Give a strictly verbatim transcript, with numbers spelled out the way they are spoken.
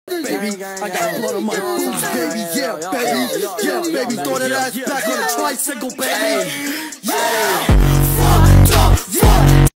baby. I got blood on my boots, baby. Yeah, baby. Yeah, baby. Throw that ass back on a tricycle, baby. Yeah.